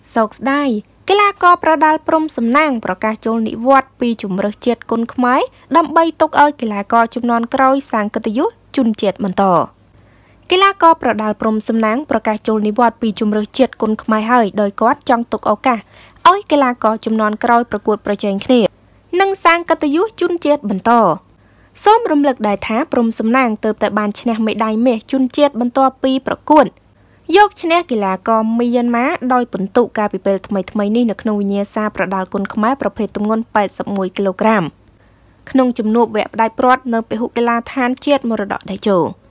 សោកស្ដាយកីឡាករប្រដាល់ព្រំសំណាងប្រកាសចូលនិវត្តន៍ពីជម្រើសជាតិគុនខ្មែរដើម្បីទុកឲ្យកីឡាករជំនាន់ក្រោយសាងកិត្តិយសជូនជាតិបន្តកីឡាករប្រដាល់ព្រំសំណាងប្រកាសចូលនិវត្តន៍ពីជម្រើសជាតិគុនខ្មែរហើយដោយគាត់ចង់ទុកឱកាសឲ្យកីឡាករជំនាន់ក្រោយប្រកួតប្រជែងគ្នានិងសាងកិត្តិយសជូនជាតិបន្តសូមរំលឹកដែរថាព្រំសំណាងទើបតែបានឈ្នះមេដាយមាសជូនជាតិបន្ទាប់ពីប្រកួតយកឈ្នះកីឡាករមីយ៉ាន់ម៉ាដោយពិន្ទុកាលពីពេលថ្មីៗនេះនៅក្នុងវិញ្ញាសាប្រដាល់គុនខ្មែរប្រភេទទម្ងន់81គីឡូក្រាមក្នុងជំនួបវគ្គផ្ដាច់ព្រាត់នៅពហុកីឡដ្ឋានជាតិមរតកតេជោ